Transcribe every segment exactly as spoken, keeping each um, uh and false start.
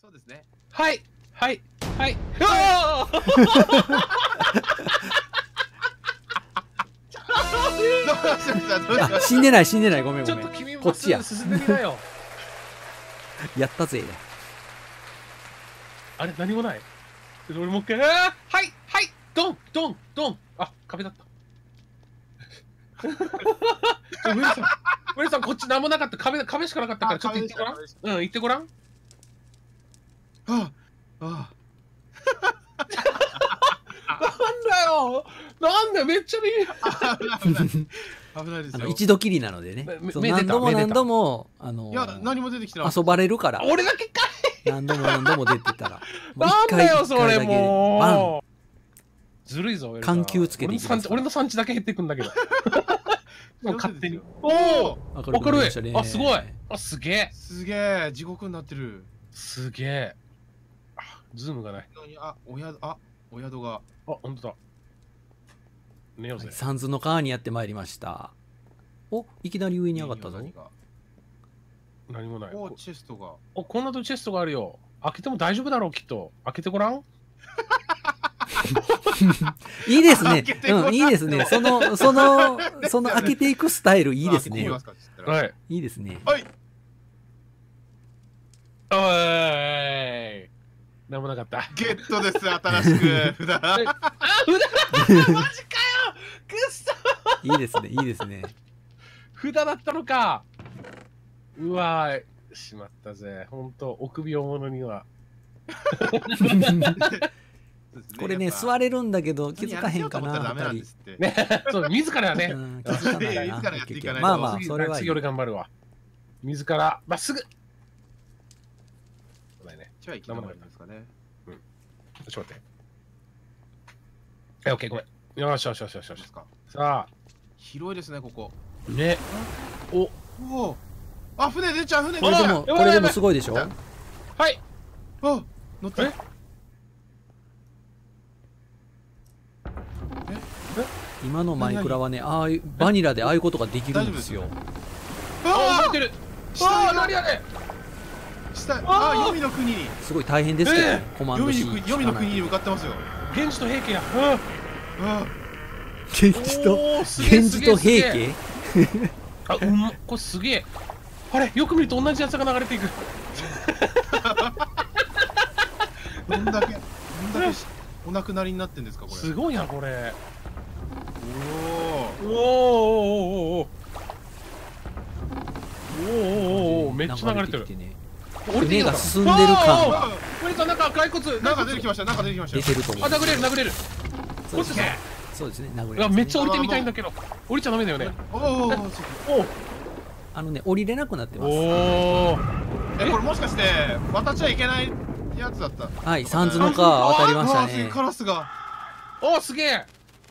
そうですね。 はいはいはいああどうしましたどうしました。 あ、死んでない死んでない、ごめんちごめん。 ょっと君もこっちや進んでみなよ。 やったぜ。 あれ何もない。俺もう一回、あーはいはいドンドンドン。あ、壁だった。ウェルさん、ウェルさんこっち何もなかった。壁壁しかなかったからちょっと行ってごらん。 壁でしうん、行ってごらん。 ああなんだよ。なんだよ、めっちゃ見える。 あ危ない危ないですよ。 あの一度きりなのでねめ。 そう目出た何度も目出た何度もあのいや何も出てきてない。 遊ばれるから。 俺だけかい。 何度も何度も出てたら。もうなんだよ、それ一回だけバン。 もう。ずるいぞ、ウェルさん緩急つけていきますから俺の産地俺の産地だけ減っていくんだけど。もう勝手に。おおお明るくな明るいりましたね。 あ、すごいあ、すげえすげえ地獄になってる。 すげえあ、ズームがない。 あおやあお宿が。 あ、ほんとだ。寝ようぜはい。サンズの川にやってまいりました。お、いきなり上に上がったぞ。 何もない。 おチェストが。 お、こんなとチェストがあるよ。開けても大丈夫だろう、きっと。開けてごらん。 いいですね開け。てごらんうん、いいですね。その、その、その開けていくスタイルいいですね。 あ開けてみますかって言ったらはい。 いいですね。 はい。 おーい。なんもなかった。 ゲットです新しく札。 あ、札マジかよくっそいいですね。いいですね。 札だったのか。うわーい。しまったぜ。ほんと、臆病者には。 これね、座れるんだけど気づかへんかな、 ダメな二人。 んですって。 ね、そう、自らね。 うん、気づかないな。 自らやっていかないとまあまあ、 次それはいい次。俺頑張るわ。自ら、まっすぐ。そうだよね。 じゃあ行き止まりですかね。 ちょっと待って。え、オッケー、ごめん。よしよしよしよしよしです。か。 さ広いですねここ。 あ、ね。お、 うお。あ船出ちゃう船出ちゃう。 これでも、これでもすごいでしょ。 はい。 あ乗った。 え今のマイクラはね、ああいうバニラでああいうことができるんですよ。 あ、 あ動いてる。 下あ、なにあれ。 下ああ黄泉の国に。 すごい大変ですけどね、コマンド黄 C 泉の国黄泉の国に向かってますよ。 源氏と平家や。 あ源氏とおーすげえ源氏と平すげえ家。 あ、うん、これすげえ。あれ、よく見ると同じやつが流れていく。 どんだけどんだけしお亡くなりになってんですかこれ。 すごいな、これ。 おおーおーおーおーおーおーおーめっちゃ流れてる。 船が進んでる感お。 がこれとなんか骸骨。 なんか出てきましたなんか出てきましたよ。 出てると思うあ、。殴れる殴れる。 そうですね。 ね。 そうですね。殴いや、 れますねめっちゃ降りてみたいんだけど。降りちゃダメだよね。 おお。 おあのね、降りれなくなってます。 お。 えこれもしかして渡っちゃいけないやつだった。 はい、サンズの川渡りましたね。 カラスが。 お、すげえ。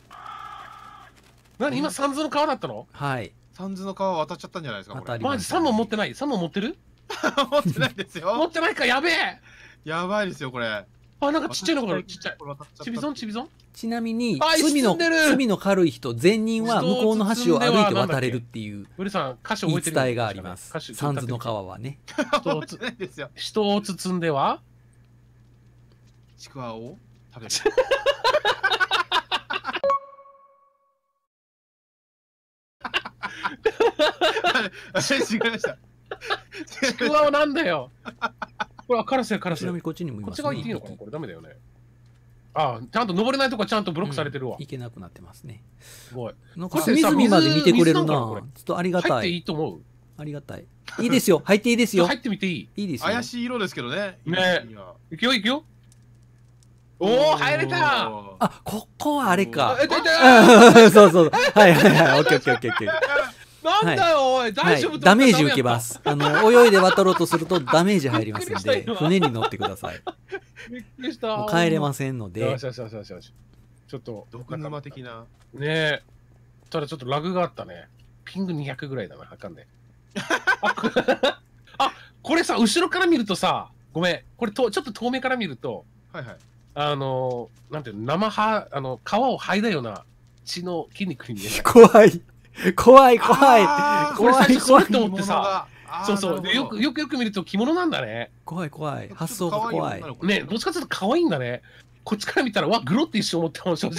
何今三途の川だったの？ はい。 サンズの川渡っちゃったんじゃないですかこれ。 渡りマジ三本持ってない？三本持ってる？ 持ってないです持よ。 ってないか、やべえ。 やばいですよこれ。 あ、なんかちっちゃいのがある。ちっちゃい。 これ渡っちゃったチビゾンチビゾン？ ちなみにあ罪の進んでる罪の軽い人善人は向こうの橋を歩いて渡れるっていうウリさん、歌詞言い覚えてる？ 伝えがあります。 歌詞サンズの川はね。 人をつ持ってないですよ。 人を包んではちくわを食べる。あれ違いました。 ちくわはなんだよ。これはカラスやカラス。こちなみにこっちにもいっますね。 ち側行っていいのかな？これダメだよね。あ、ちゃんと登れないとこはちゃんとブロックされてるわ。 うんいけなくなってますね。 すごい。 なんかこれさ隅々まで見てくれるな。ち水水なのかなこれょっとありが入っていたい。 いと思う？ ありがたい。いいですよ。入っていいですよ。 入ってみていい？ いいですよ。 怪しい色ですけどね。 ねいや行くよ行くよ。おお、入れた。 おーあ、ここはあれかあ。え、痛い痛い。 そうそう。はいはいはい。オッケーオッケーオッケーオッケー。 なんだよ、おい、大丈夫。 はい、ダメージ受けま。す。あの泳いで渡ろうとするとダメージ入りますんびっくりしたで、 今船に乗ってください。 びっくりした。 もう帰れませんのでよし、よしよしよしよし。ちょっと、 毒沼的な。 ねえ。ただちょっとラグがあったね。ピングにひゃくぐらいだな、あかんね。あ、こあこれさ、後ろから見るとさ、ごめん、これとちょっと遠目から見ると、 はいはい。 あのー、なんていうの、生は、あの、皮を剥いだような血の筋肉に見えない。 怖い。怖い怖い。 あー俺怖い最初それ怖い。 と思ってさ、 あーそうそう。 なるほどでよくよくよく見ると着物なんだね。 怖い怖い。発想が怖い。 ね、どっちかというと可愛いんだね。こっちから見たら、わ、グロって一瞬思ったもん、正直。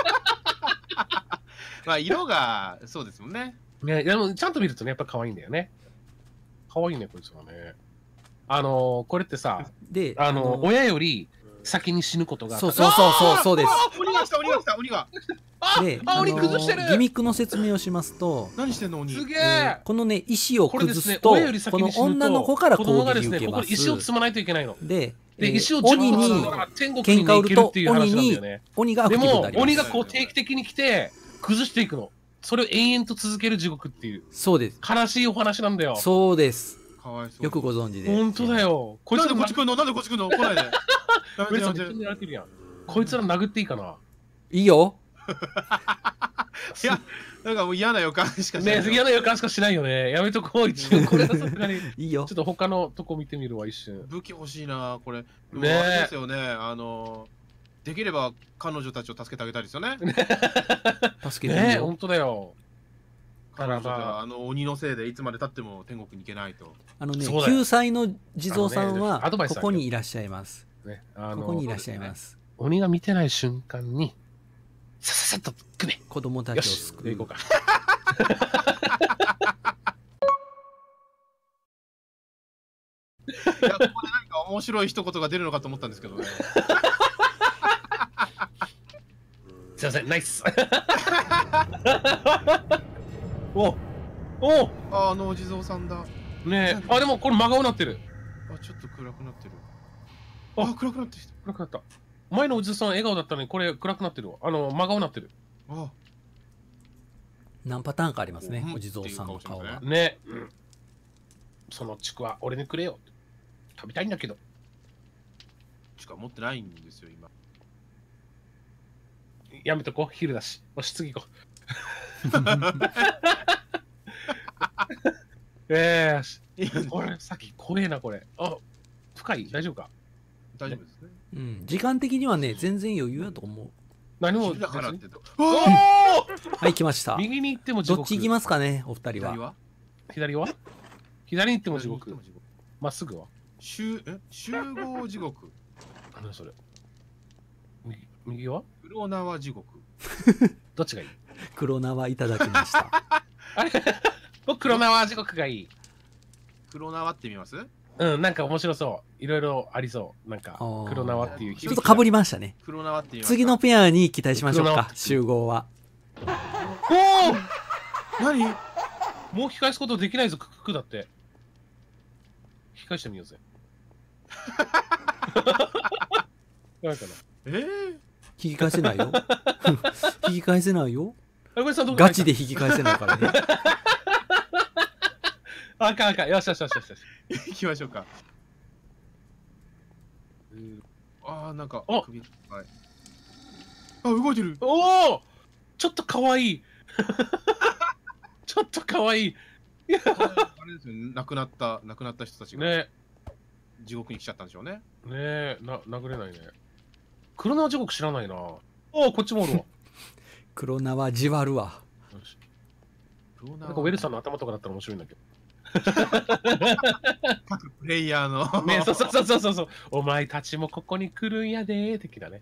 まあ色がそうですもんね。 ね、でもちゃんと見るとね、やっぱ可愛いんだよね。可愛いね、こいつはね。あのー、これってさ、 で、 あのー、 の親より先に死ぬことが。 そうそうそうそうそうです。 あー鬼が来た鬼が来た鬼が。 あで、 あ、鬼崩してる。 ギミックの説明をしますと、 何してんの鬼。 すげええー。このね石をこれですね、 崩すと、 親より先このに死ぬと女の子から子攻供がですね、 撃受けまここに石をす。 積まないといけないの。 で、えで、 ー石を自鬼に分が積んだら天国にね行けるっていう話なんだよね。 鬼がアでもクティブになり、ます。 鬼がこう定期的に来て、崩していくの。それを延々と続ける地獄っていう、 そうです。 悲しいお話なんだよ。 そうです。 かわいそう。 よくご存知で。 本当だよ。こいつらなんでこっち来んのなんでこっち来んの来ないで。やめてやめて。 狙ってるやん。こいつら殴っていいかな。 いいよ。 いや、なんかもう嫌な予感しかしない。 ねえ、嫌な予感しかしないよね。やめとこう、一応。これはさすがに。 いいよちょっ。と他のとこ見てみるわ、一瞬。 武器欲しいなこれ。でもねえあれですよね。あのできれば彼女たちを助けてあげたいですよね。 助けていいねえ、 よ本。当だよ。 彼女があの鬼のせいでいつまで経っても天国に行けないと。 あのね、 そうだよきゅうさいの地蔵さんあのねはアドバイスここにいらっしゃいます。 ね、あのここにいらっしゃいます。 鬼が見てない瞬間に、さささっと組め。 子供たちをよし、 救うで行こう。か。 いやここで何か面白い一言が出るのかと思ったんですけどね。 すいません、ナイス。おおああのお地蔵さんだ。 ねえ、あ、でもこれ真顔になってる。 あちょっと暗くなってる。 ああ暗くなってきた。 暗くなった。前のおじさん笑顔だったのに、これ暗くなってるわ。あの、真顔になってる。 あ何パターンかありますねう。んお地蔵さんの顔がっていう顔して。 ね、うん、そのちくわ、俺にくれよ。食べたいんだけど。 しか持ってないんですよ今。 やめとこう、昼だし。よし、次行こう。えーし。これ、さっき怖えな、これ。あ、深い大丈夫か。 大丈夫ですね。 うん、時間的にはね、全然余裕やと思う。 何も。 昼だからってと。 おあはい、来ました。 右に行っても地獄。 どっち行きますかね、お二人は。 左は左は左に行っても地獄左に行っても。地獄まっすぐは集え集合地獄。 何それ。右右は黒縄地獄。 どっちがいい？ 黒縄いただきました。 あれ僕、黒縄地獄がいい。 黒縄って見ます？ うん、なんか面白そう。いろいろありそう。なんかあ、ー黒縄っていうちょっとかぶりましたね。 黒縄って見ますか？ 次のペアに期待しましょう黒縄か、集合は。 お何？ おもう引き返すことできないぞ、クククだって。引き返してみようぜ。やばいかな。 えー、 引き返せないよ。引き返せないよ。 あこれさんどこガチで引き返せないからね。 あかんあかん。よしよしよしよしよし。 行きましょうか。ああなんかお首はい。あ動いてる。 おおちょっとかわいい。ちょっとかわいい。 あれですよね。亡くなった亡くなった人たちがね地獄に来ちゃったんでしょうね。 え、ねえ、な、殴れないね。黒縄地獄知らないな。おおこっちもおるわ。 黒縄じわるわ。 よし黒縄なんかウェルさんの頭とかだったら面白いんだけど。 各プレイヤーのねえ、そうそうそうそうそう。お前たちもここに来るんやでー的だね。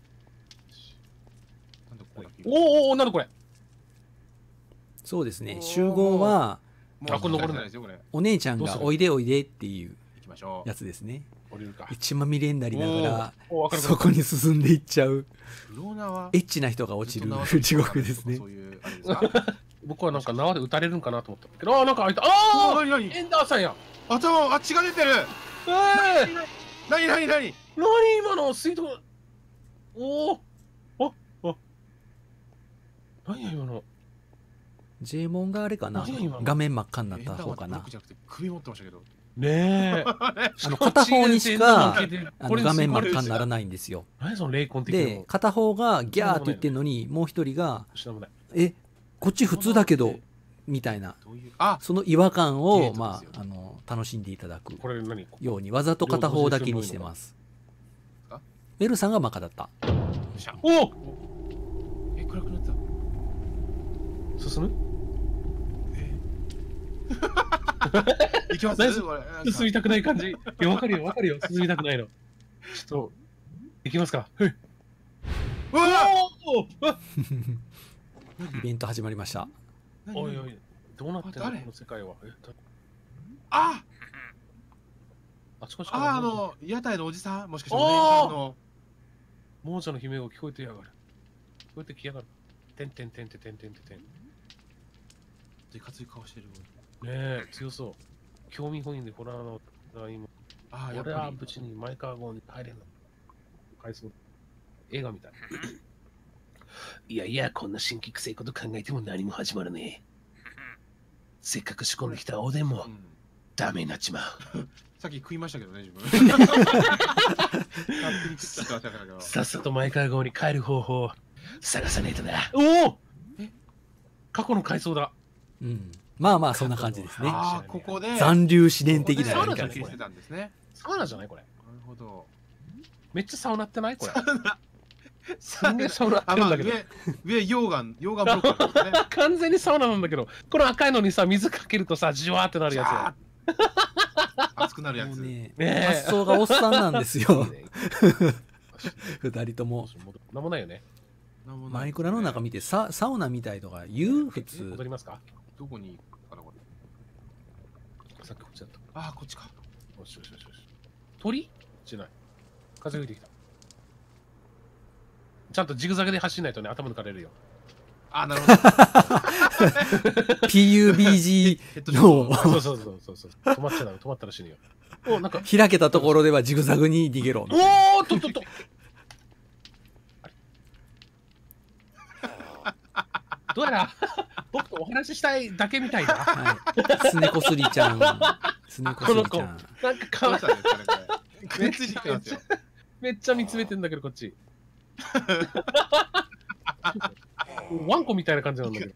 なんだこれおおおおなんだこれ。 そうですね、集合はもうあこれ登れないですよこれ。 お姉ちゃんがどうするおいでおいでっていう行きましょう。 やつですね。 降りるか。 血まみれになりながらおおわかるそこに進んでいっちゃう黒縄エッチな人が落ちるずっと縄地獄ですねそう。いうあれですか？ 僕はなんか縄で撃たれるんかなと思ったけど、あーなんか開いた。 ああ何何？ あエンダーさんや。 頭あ血が出てる。 えー、 何何何？ 何今の水道。おおああ何や今の。 ジェイモンがあれかな、 何が今の画面真っ赤になっエンダーマンた方かなブロック。じゃなくて首持ってましたけど。 ねえ。 あの片方にしかあこれの画面真っ赤になならないんですよ。 何その霊魂的なでの。 片方がギャーって言ってるのにもう一人が知らない。 「えこっち普通だけど」みたいな、 どういうあその違和感ゲーをトまですよああの楽しんでいただくこれ何ようにわざと片方だけにしてます。ベルさんがマカだった。 シャン。 おおえ暗くなった。 進むえ行きますナイスこれなんか進みたくない感じ。いや、わかるよ、わかるよ。進みたくないの。ちょっと、行きますか。はい。 うわおーイベント始まりました。 おいおい、どうなってんのこ誰の世界は。えだああちこちからああの屋台のおじさんもしかしておーお姉さんの亡者の悲鳴が聞こえてやがる。聞こえてきやがる。てんてんてんてんてんてんてん。ねいかつい顔してるえ、強そう。興味本位でホラーの今、 ああやっ俺はぱり無事にマイカー号に入れるの。回想映画みたい。いやいや、こんな新規臭いこと考えても何も始まらねえ。せっかく仕込んできたおでんもうんダメになっちまう。 さっき食いましたけどね自分勝手に食っちゃってましたけどさっさとマイカー号に帰る方法を探さねえとな。おおえ過去の回想だ。 うん。まあまあそんな感じですね。 ああここで残留思念的なサウナやり方ですね。 じゃ消してたんですねサウナじゃないこれ。 なるほどめっちゃサウナってないこれ。すサウナんげえサウナってあまあるんだけど。 上上溶岩溶岩ブロックなんですね完全にサウナなんだけど、この赤いのにさ、水かけるとさ、じわーってなるやつや。 熱くなるやつもうね、 ね発想がおっさんなんですよいい。ね二人とも。 なんもないよね。 なんもないマイクラの中見てササウナみたいとか言う普え通戻。りますかどこに行くかなこれさっきこっちだった。 ああこっちかよしよしよしよし。鳥しない。風吹いてきた。ちゃんとジグザグで走んないとね、頭抜かれるよ。 ああなるほどピーユービージヘッドーショットのそうそうそうそうそう。止まっちゃダメ、止まったら死ぬよ。お、なんか、 開けたところではジグザグに逃げろ。 おーっとっとっと。どうやら僕とお話ししたいだけみたいだ。 はい。スネコスリちゃん。スネコスこの子、 リちゃん。 なんかかわいどうしたんですかねこれ食いついてきてますよめっちゃ見つめてんだけど、こっち。ワンコみたいな感じなんだけ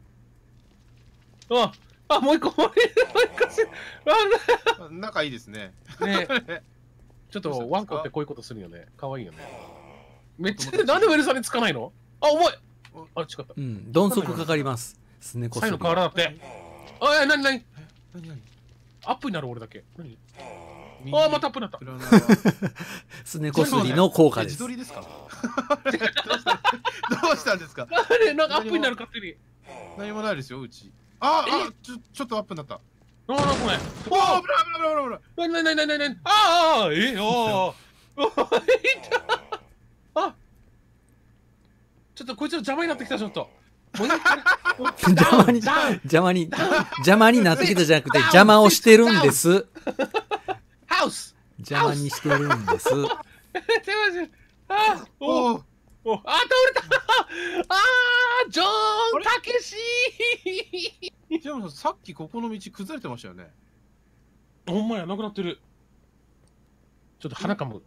ど。あ、あ、もう一個、もう一個し、 仲いいですねあねちょっとワンコってこういうことするよね。かわいいよね。めっちゃ、なんでウェルさんにつかないのあ、重いあ、違った。 うん。鈍足かかります。スネコスリサイの。河原だって。あ、え、なになに何何アップになる俺だけ。何右あ、またアップになった。 裏側スネコスリの効果えです。 自撮りですかどうしたどうしたんですかあれ、なんかアップになる勝手に。 何もないですようちあえあちょちょっとアップになったあー、なんかごめん。 おお危ない危ない危ない危ないなになになになになにああ、え、ああ。あちょっとこいつの邪魔になってきた、ちょっと。もう一回邪魔に、 ダウン邪魔に、邪魔になってきたじゃなくて、邪魔をしてるんです。 ハウス邪魔にしてるんです。 すいません。あおおおおおあ、倒れたあー、ジョーン・たけしジャムさんさっきここの道崩れてましたよねほんまや、なくなってる。ちょっと鼻かむ。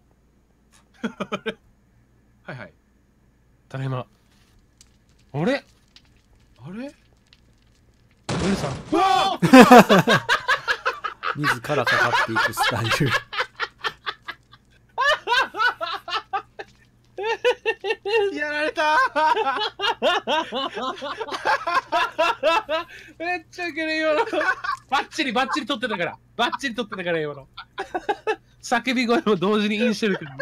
はいはいただいま。あれあれウェルさん。うわ自らかかっていくスタイル。 やられためっちゃウケる今の。バッチリバッチリ撮ってたから。バッチリ撮ってたから今の。叫び声も同時にインしてるから。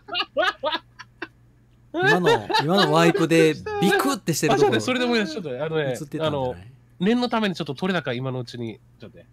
今の、今のワイプでビクってしてるあ、ちょっとね、 ところそれで思い出しちょっとね、あのね映って、たあのんじゃな、い？ 念のためにちょっと撮れ高今のうちに、ちょっとね。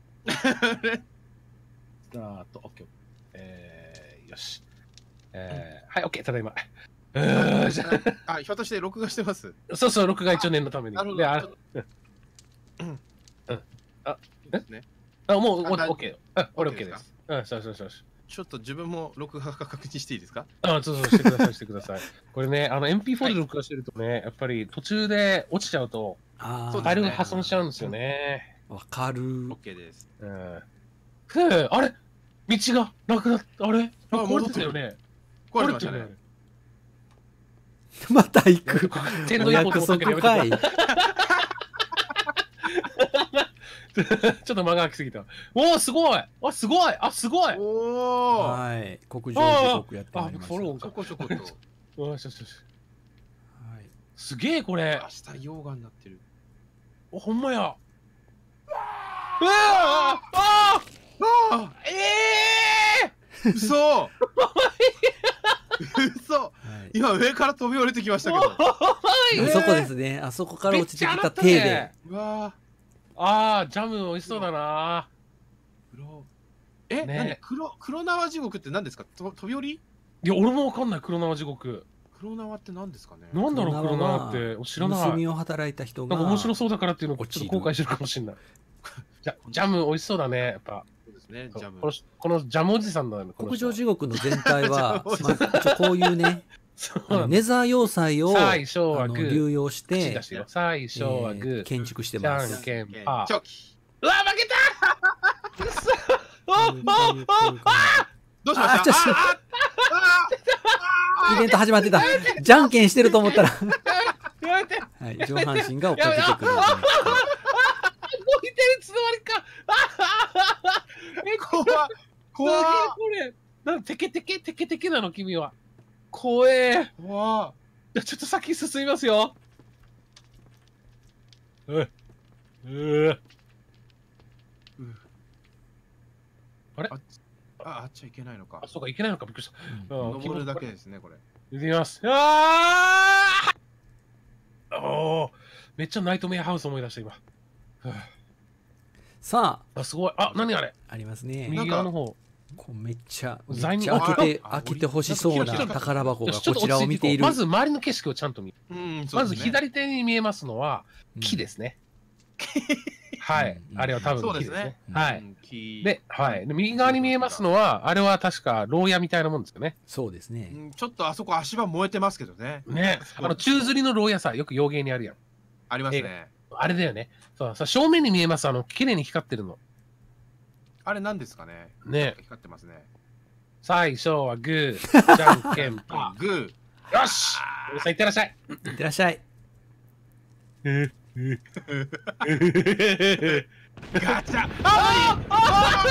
スタート、オッケー。えー、よし。えー、はい、オッケー、ただいま。うーんじゃあひょっとして録画してますあそうそう、録画一応念のために。 なるほどで、あちょっうんうんあですねあ、もう、もうあだオッケー。あ、俺オッ OK ケーです。うん、そうそうそうそう。 ちょっと自分も録画確認していいですかあ、そうそう、してください、してください。これね、あの、エムピーフォー で録画してるとね、やっぱり途中で落ちちゃうと、 あそうファイルがあ、 破損しちゃうんですよね。 わかる。 OK ですうん。ふう、あれ道がなくなった、あれあ壊れてたよね。 壊れてましたねまた行く。 天お童エアポート約持ったけどやめて束かい。 ちょっと間が空きすぎた。おお、すごいあ、すごいあ、すごいおおはい。国上時刻やってまいりました。 あフォローちょこちょことよしよしよし。 はい。 すげえ、これ明。日溶岩になってるお、ほんまや。 わああええー嘘嘘はい、 今上から飛び降りてきましたけど。 ーあそこですね。あそこから落ちてきた手めっちゃで洗っ。 うわああ、ジャム美味しそうだな。 ー黒え、 ね何黒黒縄地獄って何ですか？と飛び降り？ いや、俺もわかんない、黒縄地獄。 黒縄って何ですかね？ なんだろう、黒黒縄は縄って。知らない。 盗みを働いた人が。 なんか面白そうだからっていうのをちょっ落ちると後悔してるかもしれない。じゃジャム美味しそうだね、やっぱ。 そうですね、ジャムこ。のこのジャムおじさんだよね、この国人上地獄の全体は、 ジャムまあ、一応こういうね、 そうあのなんだ。 ネザー要塞を最初はあのグー。 流用して口出、してよ。最初はグー。 えー建築してじゃんます。 けんパー。 チョキ。 うわ、負けたくそああどうしました？ あちょっとあああイベント始まってた。じゃんけんしてると思ったら、 やめてはい、上半身が追っかけてくる。 動いてるいつの間にかえ、 怖っ怖怖っこれなんテケテケテケテケなの君は。怖え。 怖っじゃちょっと先進みますよ。ううあれああ、あっちゃいけないのかあ、。そうか、いけないのか、びっくりした。うん登るだけですね、これ。 行ってきます。ああおーめっちゃナイトメアハウス思い出した、今。はさあ、あすごい。あ、何あれあ、ありますね。 右側の方。 こうめっちゃ、めっ罪人ちゃ開けて、 あ開けてほしそうな宝箱がよしちょっことちらを見ている。 まず周りの景色をちゃんと見る。 うん、 まず左手に見えますのは木ですね。はい。 うんあれは多分そうですね木ですね。 うんはい。 木で、はい。で右側に見えますのは、あれは確か牢屋みたいなもんですよね。 そうですね。 うんちょっとあそこ足場燃えてますけどね。 ね。あの、宙吊りの牢屋さ、よく洋芸にあるやん。 ありますね。 あれだよね。そう、そう正面に見えます。あの、綺麗に光ってるの。 あれ何ですかね？ ね。 光ってますね。 最初はグー、じゃんけんパグー。よし皆さんいってらっしゃい。 いってらっしゃい。 ー。ガチャ。あああ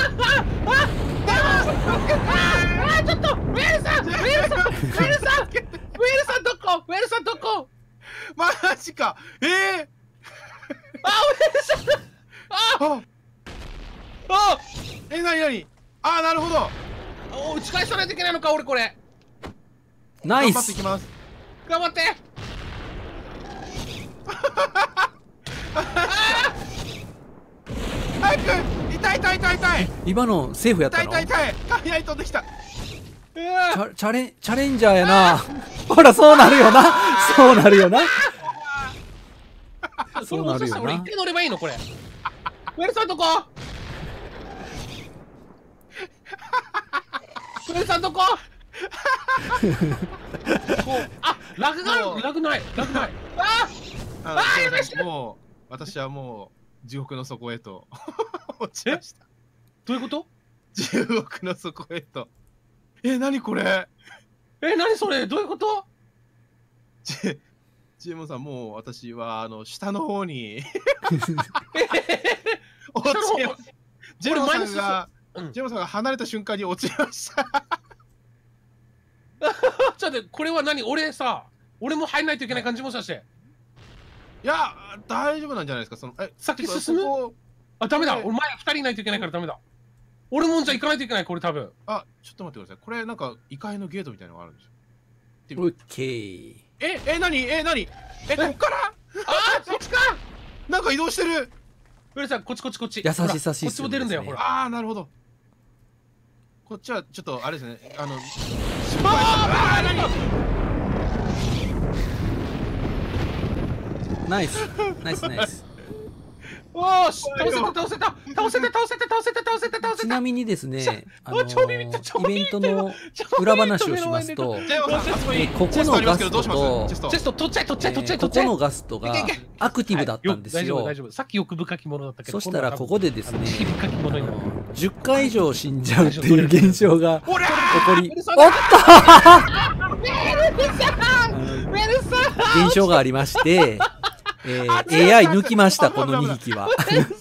あちょっとウェルさんウェルさんウェルさんウェルさんどこウェルさんどこマジか。ええ。 あウェルさんああ、 あえ、なになに？あ、なるほど。 お打ち返さないといけないのか俺これナイス頑張っていき。ます。 頑張って早く。痛い痛い痛い痛い。 今のセーフやったの？ 痛い痛い痛い。雷飛んできた。 うチわャチャレチャレンジャーやな。ほら、そうなるよな。そうなるよな。 そそうなるよな俺一回乗ればいいのこれウェルさんどこウェルさんどここうあラグがあるラグないラグないああのすいませんもう私はもう地獄の底へと落ちました。 どういうこと地獄の底へと。え、なにこれ？ え何それどういうことジジェモンさん、もう私はあの下の方に落ちました。ジェモンさんが、 うんジェモンさんが離れた瞬間に落ちました。 ちょっと待ってこれは何俺さ俺も入んないといけない感じもさしていや、大丈夫なんじゃないですか。そのえさっき進むそこあダメだこれ俺前ふたりいないといけないからダメだ俺もんじゃ行かないといけないこれ多分あ、ちょっと待ってください。これなんか異界のゲートみたいなのがあるんですよ。 オッケー。 え、え、なにえ、なにえ、こっからあーそっちかなんか移動してる。 ウェルさんこっちこっちこっち優しさほらシステムですねこっちも出るんだよほらああ、なるほど。こっちはちょっとあれですね。あの、失敗あーあー何ナイス。ナイスナイス。 おーし倒せた倒せた倒せた倒せた倒せた倒せた倒せたちなみにですね、あの超ビビった超イベントの裏話をしますと、 ジェモンさん、あそこにえここのチェストありますけど、どうしガストとますチェストチェ。スト取っちゃえ取っちゃえ取っちゃえーこえ取っちゃえこのガストがいけいけアクティブだったんですはい、大丈夫よ大。丈夫さっき欲深きものだったけどそしたらここでですね、 尻深きものになるじゅっかい以上死んじゃうっていう現象がほら起こり、 ウェルさんおっウェルさん現象がありまして、えーエーアイ 抜きましたこのにひきは。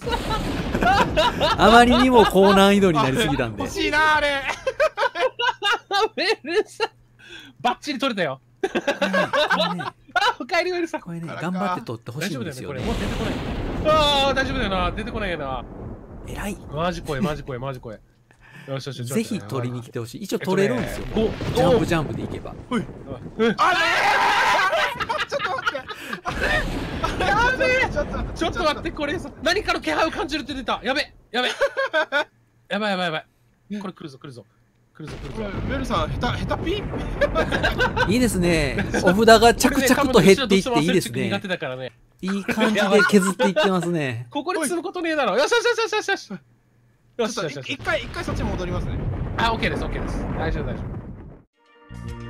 あまりにも高難易度になりすぎたんで欲。しいな、あれ。 ウェルさんバッチリ取れたよこれね、 あおかえりウェルさんこれねあらか頑張って取ってほしいん大丈夫だよねこれですよね。 もう出てこないああ大丈夫だよな出てこないよな偉い。 マジ怖いマジ怖いマジ怖い。よしよしよし。 ぜひ取りに来てほしい。一応取れるんですよ。 えっとねジャンプジャンプでいけば。 ほい。あれちょっと待ってやべえちょっとちょっと待って、これさ、何かの気配を感じるって出た。やべやべやばいやばいやばい。これ来るぞ来るぞ来るぞ来るぞ。 ベルさん、下手、下手ピいいですね。お札が着々と減っていっていいですね。 苦手だからね。 いい感じで削っていってますね。 ここで積むことねえだろ。よしよしよしよしよしよし。 ちょよっとしよしよし。 一回、一回そっち戻りますね。 あ、オッケーですオッケーです。大丈夫大丈夫。